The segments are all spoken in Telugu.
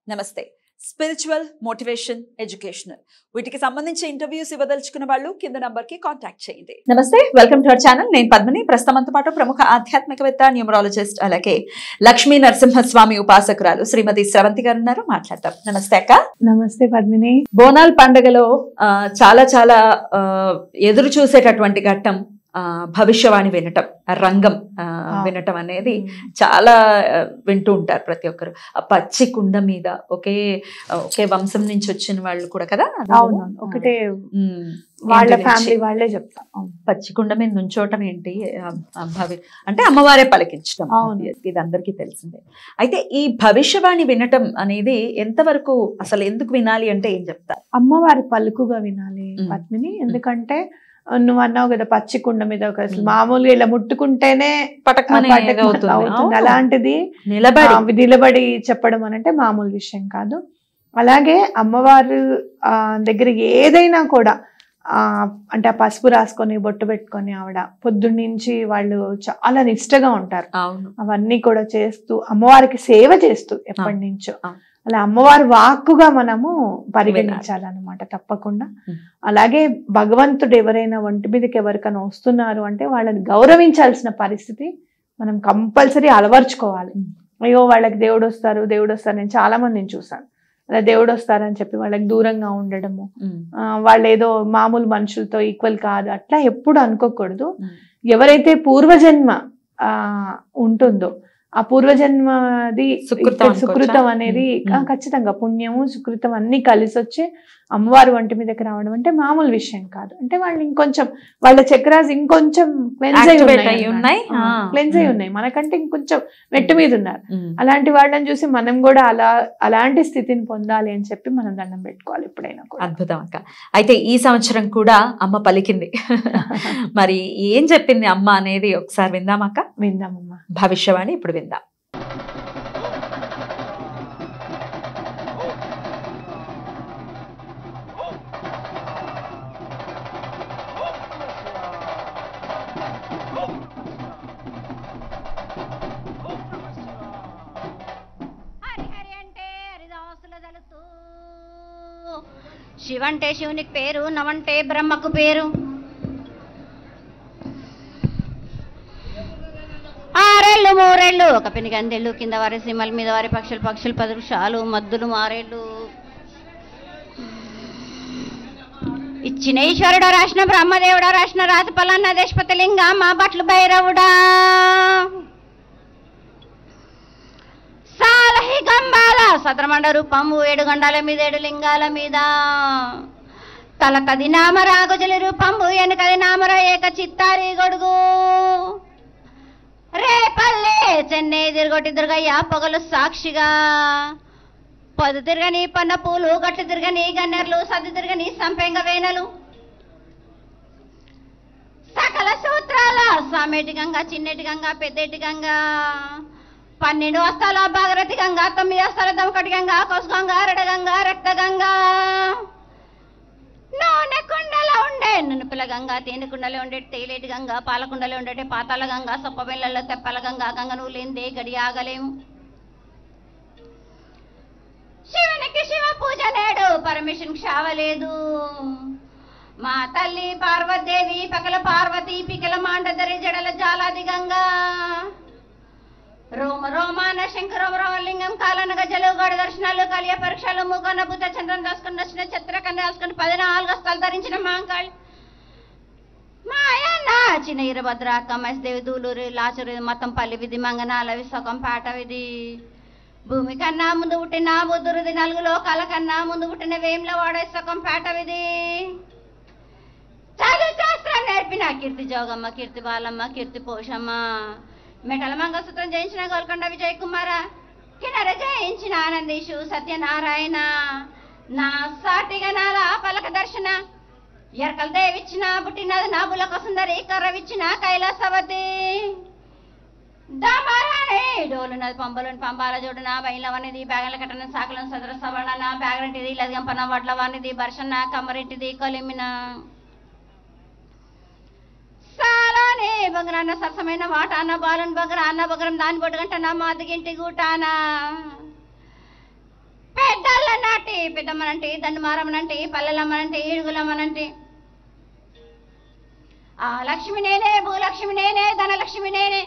నమస్తే. స్పిరిచువల్, మోటివేషన్, ఎడ్యుకేషనల్ వీటికి సంబంధించి ఇంటర్వ్యూస్ ఇవ్వదలుచుకున్న వాళ్ళు కింద నంబర్ కి కాంటాక్ట్ చేయండి. నమస్తే, వెల్కమ్ టు అవర్ ఛానల్. నేను పద్మిని. ప్రస్తుతంతో పాటు ప్రముఖ ఆధ్యాత్మికవేత్త, న్యూమరాలజిస్ట్, అలాగే లక్ష్మీ నరసింహస్వామి ఉపాసకురాలు శ్రీమతి స్రవంతి గారు ఉన్నారు. మాట్లాడతాం. నమస్తే అక్క. నమస్తే పద్మిని. బోనాల్ పండుగలో చాలా చాలా ఎదురు చూసేటటువంటి ఘట్టం భవిష్యవాణి వినటం, రంగం వినటం అనేది చాలా వింటూ ఉంటారు ప్రతి ఒక్కరు. ఆ పచ్చి కుండ మీద ఒకే వంశం నుంచి వచ్చిన వాళ్ళు కూడా కదా, ఒకటే వాళ్ళ ఫ్యామిలీ వాళ్ళే చెప్తాం. పచ్చి కుండ మీద నుంచోటం ఏంటి, అంటే అమ్మవారే పలికించడం, ఇది అందరికీ తెలిసిందే. అయితే ఈ భవిష్యవాణి వినటం అనేది ఎంతవరకు, అసలు ఎందుకు వినాలి అంటే ఏం చెప్తారు? అమ్మవారి పలుకుగా వినాలి పద్మిని. ఎందుకంటే నువ్వు అన్నావు కదా, పచ్చి కుండ మీద మామూలుగా ఇలా ముట్టుకుంటేనే అవుతుంది. అలాంటిది నిలబడి చెప్పడం అనంటే మామూలు విషయం కాదు. అలాగే అమ్మవారు దగ్గర ఏదైనా కూడా అంటే ఆ పసుపు రాసుకొని బొట్టు పెట్టుకొని ఆవిడ పొద్దున్నుంచి వాళ్ళు చాలా నిష్టగా ఉంటారు. అవన్నీ కూడా చేస్తూ అమ్మవారికి సేవ చేస్తూ ఎప్పటి నుంచో అలా అమ్మవారి వాక్కుగా మనము పరిగణించాలన్నమాట తప్పకుండా. అలాగే భగవంతుడు ఎవరైనా ఒంటి మీదకి ఎవరికైనా వస్తున్నారు అంటే వాళ్ళని గౌరవించాల్సిన పరిస్థితి మనం కంపల్సరీ అలవర్చుకోవాలి. అయ్యో వాళ్ళకి దేవుడు వస్తారు నేను చాలా మందిని చూసాను. అలా దేవుడు వస్తారని చెప్పి వాళ్ళకి దూరంగా ఉండడము, వాళ్ళు ఏదో మామూలు మనుషులతో ఈక్వల్ కాదు అట్లా ఎప్పుడు అనుకోకూడదు. ఎవరైతే పూర్వజన్మ ఉంటుందో ఆ పూర్వజన్మది సుకృతం అనేది ఖచ్చితంగా పుణ్యము సుకృతం అన్ని కలిసి వచ్చి అమ్మవారి ఒంటి మీదకి రావడం అంటే మామూలు విషయం కాదు. అంటే వాళ్ళు ఇంకొంచెం వాళ్ళ చక్రాస్ ఇంకొంచెం క్లెన్స్ అయి ఉన్నాయి, మనకంటే ఇంకొంచెం మెట్టు మీద ఉన్నారు. అలాంటి వాళ్ళని చూసి మనం కూడా అలాంటి స్థితిని పొందాలి అని చెప్పి మనం దండం పెట్టుకోవాలి ఎప్పుడైనా. అద్భుతం అక్క. అయితే ఈ సంవత్సరం కూడా అమ్మ పలికింది. మరి ఏం చెప్పింది అమ్మ అనేది ఒకసారి విందామక్క. విందామమ్మా. భవిష్యవాణి ఇప్పుడు విందాం. శివంటే శివునికి పేరు, నవంటే బ్రహ్మకు పేరు. ఆరేళ్ళు మూరేళ్ళు ఒక పెనిగందెళ్ళు, కింద వారి సింహల మీద వారి పక్షులు 10 వృక్షాలు, మద్దులు మారేళ్ళు. ఇచ్చిన ఈశ్వరుడా రాసిన బ్రహ్మదేవుడా రాసిన రాత పలన్న దేశపతిలింగ మా బట్లు భైరవుడా. సాలహి గంబాల సద్రమండ రూపము 7 గండాల మీద 7 లింగాల మీద. తలకది నామరా గుజలి రూపంబు వెనకది నామరా ఏక చిత్తారి గొడుగు. రేపల్లే చెన్నై తిరగొట్టి దుర్గయ్య పొగలు సాక్షిగా. పొద్దు తిరగని పన్న పూలు, గట్టు తిరగని గన్నెర్లు, సద్దు తిరగని సంపెంగ వేనలు. సకల సూత్రాల సామేటి గంగా, చిన్నటి గంగా, పెద్దటి గంగా. 12 వస్తాల భాగరథి గంగా, 9 వస్తాల దమకటి గంగా, కోసు గంగా, రడగంగా, రక్త గంగా. నూనె కుండలో ఉండే నునుపుల గంగా, తేనె కుండలో ఉండే తేలేటి గంగా, పాలకుండలో ఉండే పాతాల గంగా, సొప్ప బెల్లలో తెప్పల గంగా. గంగ నువ్వు లేనిదే గడి ఆగలేము. శివునికి శివ పూజ లేడు, పరమేశ్వరునికి క్షావలేదు. మా తల్లి పార్వతీదేవి పకల పార్వతి, పికల మాండదరి జడల జాలాది గంగా. రోమ రోమాన శంకరలింగం, కాలన గజలు, గడ దర్శనాలు, కలియ పరీక్షలు, మూగన బుద్ధ చంద్రం దాసుకుని నచ్చిన చిత్రకన్య దాసుకుని 14 హస్తాలు ధరించిన మాంకాళి మాయన్న చిన్న ఇరభద్ర కమేశ్దేవి, దూలూరి లాచురి, మతం పల్లి విధి, మంగనాల విశ్వకం పాట విధి. భూమి కన్నా ముందు పుట్టిన బుద్ధురుది, 4 లోకాల కన్నా ముందు పుట్టిన వేముల వాడ విశ్వకం పాట విధి. చదువు శాస్త్రం నేర్పిన కీర్తి జోగమ్మ, కీర్తి బాలమ్మ, కీర్తి పోషమ్మ. మెటల మంగళసూత్రం జయించిన గోల్కొండ విజయ్ కుమార, కినర జయించిన ఆనందీషు సత్యనారాయణ. నా సాటిగా నాల పలక దర్శన ఎరకల దేవిచ్చిన పుట్టినది నా బులక సుందరి, కర్రవిచ్చిన కైలాసవతి. దమరాణి డోలునది పంబలోని పంబాల జోడున, బయలవనిది బ్యాగల కట్టన సాకులను సదర సవర్ణ, బ్యాగరంటిది లదిగంపన వడ్లవానిది, బర్షన్న కమ్మరింటిది కొలిమిన. సాలానే బగరాన్న సరసమైన వాటాన, బాలన్ బగర అన్న బగరం దాని బొడ్డుగంట నా మాదిగింటి గూటాన. ఎడ్డాళ్ళ నాటి పెద్దమ్మనంటే దండుమారమ్మనంటే పల్లెలమ్మనంటే ఈడుగులమ్మనంటే ఆ లక్ష్మి నేనే, భూలక్ష్మి నేనే, ధనలక్ష్మి నేనే.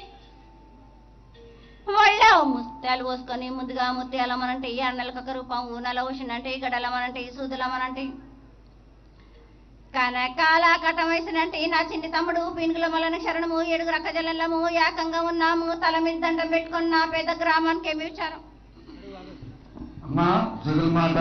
వాళ్ళ ముత్యాలు పోసుకొని ముందుగా ముత్యాలమ్మనంటే అన్నలకొక రూపం, ఊనల ఊసినంటే గడలమ్మనంటే సూదులమ్మనంటే కనకాల కటం వేసినంటే నా చిన్ని తమ్ముడు పీనుగుల మలను శరణము, 7 రక్కజల్లము ఏకంగా ఉన్నాము, తల మీద దండం పెట్టుకున్న పెద్ద గ్రామానికి ఏమి విచారం. అమ్మా జగన్మాత,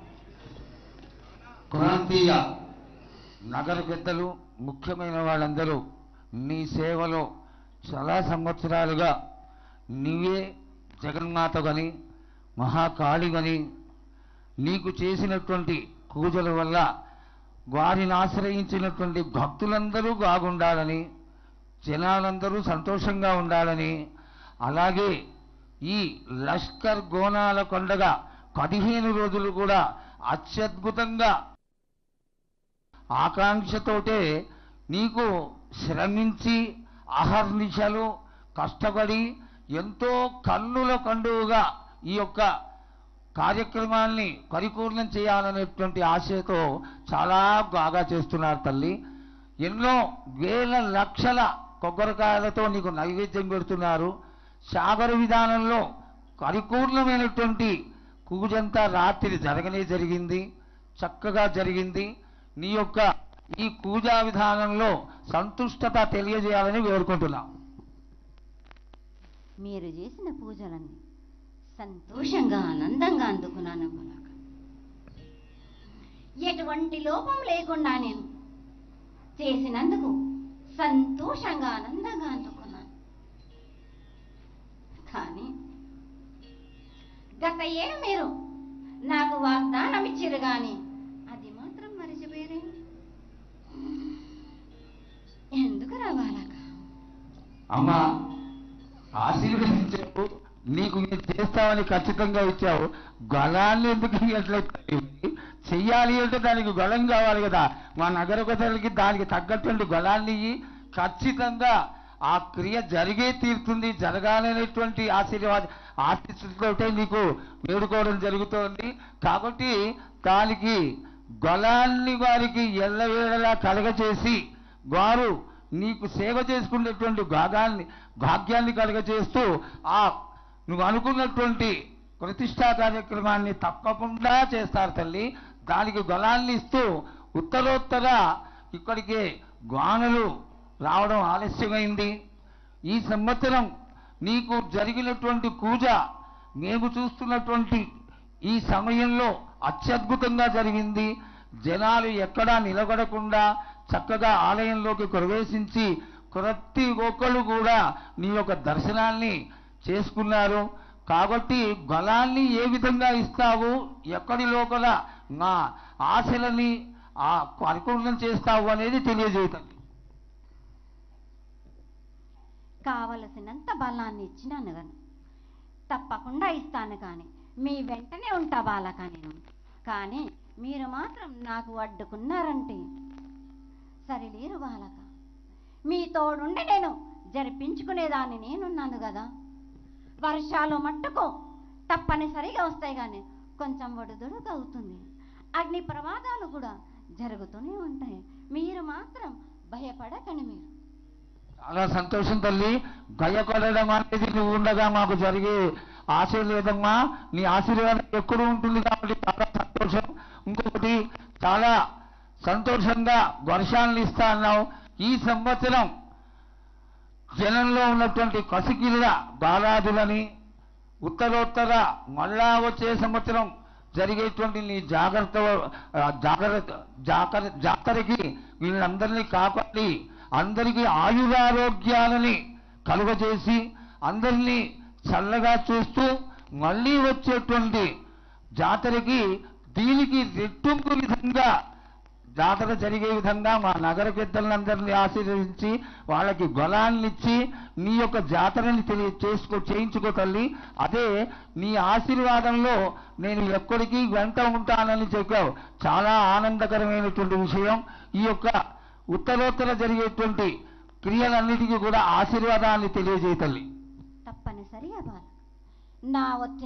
ప్రాంతీయ నగర పెద్దలు, ముఖ్యమైన వాళ్ళందరూ నీ సేవలో చాలా సంవత్సరాలుగా నీవే జగన్మాతగని మహాకాళిగని నీకు చేసినటువంటి పూజల వల్ల వారిని ఆశ్రయించినటువంటి భక్తులందరూ బాగుండాలని, జనాలందరూ సంతోషంగా ఉండాలని, అలాగే ఈ లష్కర్ గోనాల కొండగా 15 రోజులు కూడా అత్యద్భుతంగా ఆకాంక్షతోటే నీకు శ్రమించి అహర్నిశలు కష్టపడి ఎంతో కన్నుల కండువుగా ఈ యొక్క కార్యక్రమాన్ని పరిపూర్ణం చేయాలనేటువంటి ఆశతో చాలా బాగా చేస్తున్నారు తల్లి. ఎన్నో వేల లక్షల కొబ్బరికాయలతో నీకు నైవేద్యం పెడుతున్నారు. సాగర విధానంలో పరిపూర్ణమైనటువంటి పూజంతా రాత్రి జరిగింది, చక్కగా జరిగింది. నీ యొక్క ఈ పూజా విధానంలో సంతుష్టత తెలియజేయాలని వేడుకుంటున్నాం. మీరు చేసిన పూజలన్నీ సంతోషంగా ఆనందంగా అందుకున్నాను. ఎటువంటి లోపం లేకుండా నేను చేసినందుకు సంతోషంగా ఆనందంగా అందుకున్నాను. కానీ గత ఏడు మీరు నాకు వాగ్దానం ఇచ్చిరు కానీ అది మాత్రం మరిచిపోయారే. ఎందుకు రావాలక అమ్మా, ఆశీర్వదించావు, నీకు నేను చేస్తామని ఖచ్చితంగా ఇచ్చావు. గళాన్ని ఎందుకు ఎట్లా చెయ్యాలి అంటే దానికి గళం కావాలి కదా. మా నగర ప్రజలకి దానికి తగ్గటువంటి గళాన్ని ఇయ్యి, ఖచ్చితంగా ఆ క్రియ జరిగే తీరుతుంది. జరగాలనేటువంటి ఆశీస్సులతోటే నీకు వేడుకోవడం జరుగుతోంది. కాబట్టి దానికి గళాన్ని వారికి ఎల్లవేళలా కలగచేసి వారు నీకు సేవ చేసుకునేటువంటి భాగ్యాన్ని కలగచేస్తూ ఆ నువ్వు అనుకున్నటువంటి ప్రతిష్టా కార్యక్రమాన్ని తప్పకుండా చేస్తారు తల్లి. దానికి గళాన్ని ఇస్తూ ఉత్తరోత్తర ఇక్కడికి గానులు రావడం ఆలస్యమైంది. ఈ సంవత్సరం నీకు జరిగినటువంటి పూజ మేము చూస్తున్నటువంటి ఈ సమయంలో అత్యద్భుతంగా జరిగింది. జనాలు ఎక్కడా నిలబడకుండా చక్కగా ఆలయంలోకి ప్రవేశించి ప్రతి ఒక్కళ్ళు కూడా నీ యొక్క దర్శనాన్ని చేసుకున్నారు. కాబట్టి గళాన్ని ఏ విధంగా ఇస్తావు, ఎక్కడి లోపల నా ఆశలని పరిపూర్ణం చేస్తావు అనేది తెలియజేయండి. కావలసినంత బలాన్ని ఇచ్చినాను కానీ తప్పకుండా ఇస్తాను, కానీ మీ వెంటనే ఉంటా బాలక నేను. కానీ మీరు మాత్రం నాకు అడ్డుకున్నారంటే సరిలేరు బాలక. మీ తోడుండి నేను జరిపించుకునేదాన్ని నేనున్నాను కదా. వర్షాలు మట్టుకు తప్పనిసరిగా వస్తాయి, కానీ కొంచెం ఒడిదుడుకు అవుతుంది. అగ్ని ప్రమాదాలు కూడా జరుగుతూనే ఉంటాయి. మీరు మాత్రం భయపడకండి. మీరు చాలా సంతోషం తల్లి. భయపడడం అనేది నువ్వు ఉండగా మాకు జరిగే ఆశీర్వాదమ్మా. నీ ఆశీర్వాదం ఎక్కడూ ఉంటుంది కాబట్టి చాలా సంతోషం. ఇంకొకటి, చాలా సంతోషంగా వర్షాలను ఇస్తా అన్నావు. ఈ సంవత్సరం జనంలో ఉన్నటువంటి కసికిల్ల బాలాదులని ఉత్తరోత్తర మళ్ళా వచ్చే సంవత్సరం జరిగేటువంటి నీ జాతరకి వీళ్ళందరినీ కాపాడి అందరికీ ఆయురారోగ్యాలని కలుగజేసి అందరినీ చల్లగా చూస్తూ మళ్ళీ వచ్చేటువంటి జాతరకి దీనికి రెట్టింపు విధంగా జాతర జరిగే విధంగా మా నగర పెద్దలందరినీ ఆశీర్వదించి వాళ్ళకి బలాన్నిచ్చి నీ యొక్క జాతరని చేయించుకో తల్లి. అదే నీ ఆశీర్వాదంలో నేను ఎక్కడికి వెంట ఉంటానని చెప్పావు. చాలా ఆనందకరమైనటువంటి విషయం. ఈ యొక్క ఉత్తరోత్తర జరిగేటువంటి క్రియలన్నిటికీ కూడా ఆశీర్వాదాన్ని తెలియజేయ తల్లి. తప్పనిసరిగా బాల నా వచ్చిన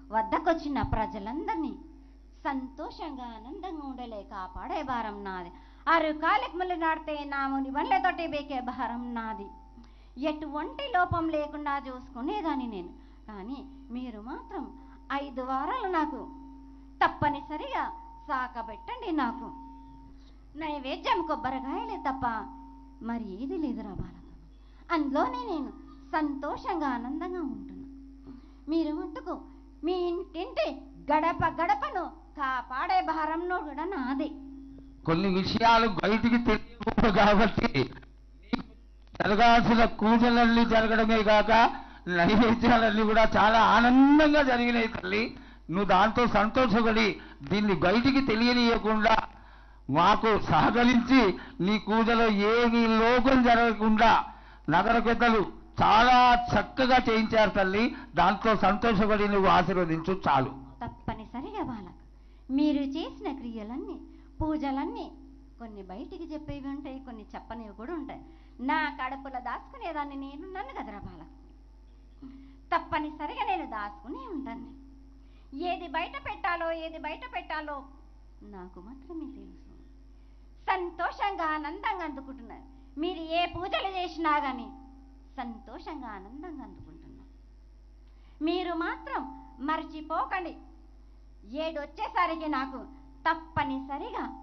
వద్దకొచ్చిన ప్రజలందరినీ సంతోషంగా ఆనందంగా ఉండలే కాపాడే భారం నాది. ఆరు కాలికి ముళ్ళు నాడితే నాముని బండ్లతోటి బేకే భారం నాది. ఎటువంటి లోపం లేకుండా చూసుకునేదాన్ని నేను. కానీ మీరు మాత్రం 5 వారాలు నాకు తప్పనిసరిగా సాకబెట్టండి. నాకు నైవేద్యం కొబ్బరికాయలే తప్ప మరి ఏది లేదురా బాలక. అందులోనే నేను సంతోషంగా ఆనందంగా ఉంటున్నా. మీరు మట్టుకు మీ ఇంటింటి గడప గడపను కాపాడే భారంలో కూడా నాది. కొన్ని విషయాలు బయటికి తెలియకూడదు కాబట్టి జరగాల్సిన పూజలన్నీ జరగడమే కాక నైవేద్యాలన్నీ కూడా చాలా ఆనందంగా జరిగినాయి తల్లి. నువ్వు దాంతో సంతోషపడి దీన్ని బయటికి తెలియనీయకుండా మాకు సహకరించి నీ పూజలో ఏమీ లోపం జరగకుండా నగర పెద్దలు చాలా చక్కగా చేయించారు తల్లి. దాంట్లో సంతోషపడి నువ్వు ఆశీర్వదించు చాలు. తప్పనిసరిగా బాలక, మీరు చేసిన క్రియలన్నీ పూజలన్నీ కొన్ని బయటికి చెప్పేవి ఉంటాయి, కొన్ని చెప్పనివి కూడా ఉంటాయి. నా కడుపులో దాచుకునేదాన్ని నేను నన్ను కదరా బాలక. తప్పనిసరిగా నేను దాచుకునే ఉంటాను. ఏది బయట పెట్టాలో నాకు మాత్రమే తెలుసు. సంతోషంగా ఆనందంగా అందుకుంటున్నారు. మీరు ఏ పూజలు చేసినా కానీ సంతోషంగా ఆనందంగా అందుకుంటున్నారు. మీరు మాత్రం మర్చిపోకండి. 7 వచ్చేసరికి నాకు తప్పనిసరిగా